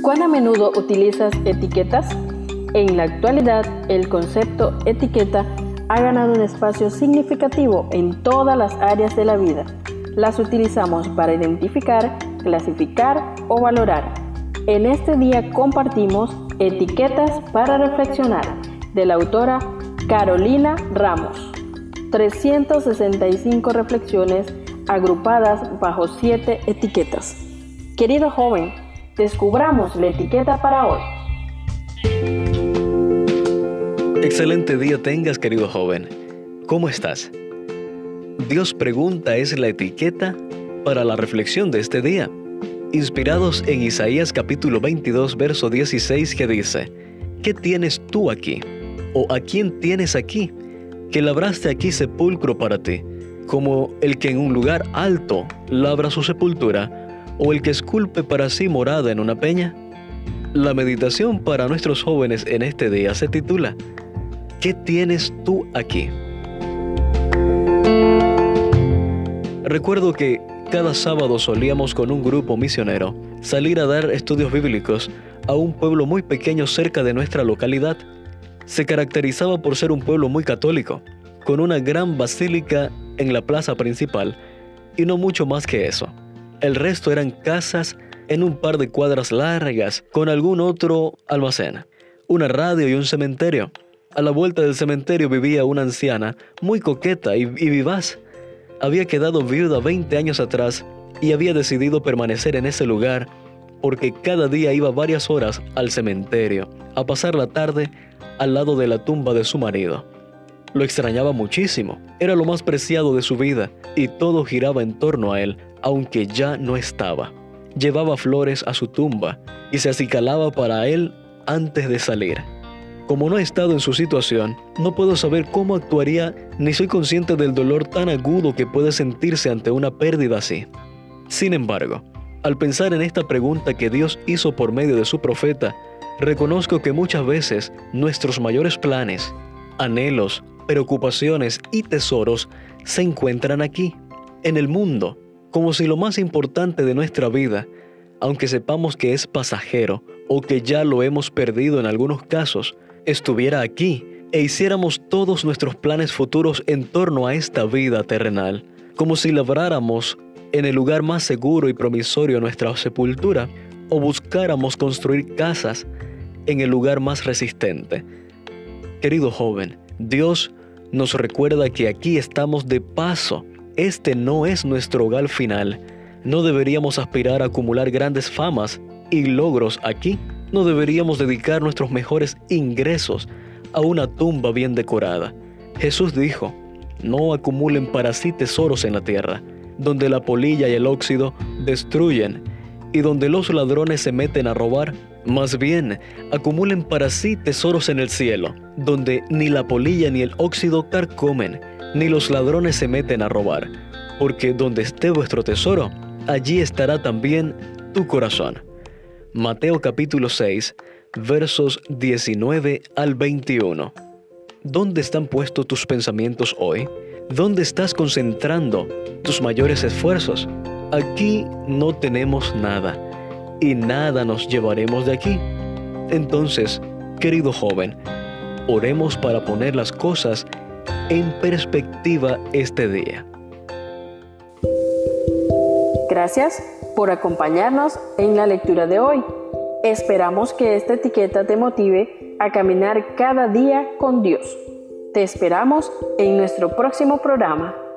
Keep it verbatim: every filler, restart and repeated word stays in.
¿Cuán a menudo utilizas etiquetas? En la actualidad, el concepto etiqueta ha ganado un espacio significativo en todas las áreas de la vida. Las utilizamos para identificar, clasificar o valorar. En este día compartimos Etiquetas para reflexionar, de la autora Carolina Ramos. trescientas sesenta y cinco reflexiones agrupadas bajo siete etiquetas. Querido joven, descubramos la etiqueta para hoy. Excelente día tengas, querido joven. ¿Cómo estás? Dios pregunta es la etiqueta para la reflexión de este día, inspirados en Isaías capítulo veintidós, verso dieciséis, que dice: ¿Qué tienes tú aquí? ¿O a quién tienes aquí? Que labraste aquí sepulcro para ti, como el que en un lugar alto labra su sepultura, o el que esculpe para sí morada en una peña. La meditación para nuestros jóvenes en este día se titula: ¿Qué tienes tú aquí? Recuerdo que cada sábado solíamos con un grupo misionero salir a dar estudios bíblicos a un pueblo muy pequeño cerca de nuestra localidad. Se caracterizaba por ser un pueblo muy católico, con una gran basílica en la plaza principal y no mucho más que eso. El resto eran casas en un par de cuadras largas con algún otro almacén, una radio y un cementerio. A la vuelta del cementerio vivía una anciana muy coqueta y, y vivaz. Había quedado viuda veinte años atrás y había decidido permanecer en ese lugar porque cada día iba varias horas al cementerio a pasar la tarde al lado de la tumba de su marido. Lo extrañaba muchísimo, era lo más preciado de su vida y todo giraba en torno a él, aunque ya no estaba. Llevaba flores a su tumba y se acicalaba para él antes de salir. Como no he estado en su situación, no puedo saber cómo actuaría ni soy consciente del dolor tan agudo que puede sentirse ante una pérdida así. Sin embargo, al pensar en esta pregunta que Dios hizo por medio de su profeta, reconozco que muchas veces nuestros mayores planes, anhelos, preocupaciones y tesoros se encuentran aquí, en el mundo, como si lo más importante de nuestra vida, aunque sepamos que es pasajero o que ya lo hemos perdido en algunos casos, estuviera aquí e hiciéramos todos nuestros planes futuros en torno a esta vida terrenal, como si labráramos en el lugar más seguro y promisorio nuestra sepultura o buscáramos construir casas en el lugar más resistente. Querido joven, Dios nos recuerda que aquí estamos de paso. Este no es nuestro hogar final. No deberíamos aspirar a acumular grandes famas y logros aquí. No deberíamos dedicar nuestros mejores ingresos a una tumba bien decorada. Jesús dijo: no acumulen para sí tesoros en la tierra, donde la polilla y el óxido destruyen y donde los ladrones se meten a robar. Más bien, acumulen para sí tesoros en el cielo, donde ni la polilla ni el óxido carcomen, ni los ladrones se meten a robar. Porque donde esté vuestro tesoro, allí estará también tu corazón. Mateo capítulo seis, versos diecinueve al veintiuno. ¿Dónde están puestos tus pensamientos hoy? ¿Dónde estás concentrando tus mayores esfuerzos? Aquí no tenemos nada, y nada nos llevaremos de aquí. Entonces, querido joven, oremos para poner las cosas en perspectiva este día. Gracias por acompañarnos en la lectura de hoy. Esperamos que esta etiqueta te motive a caminar cada día con Dios. Te esperamos en nuestro próximo programa.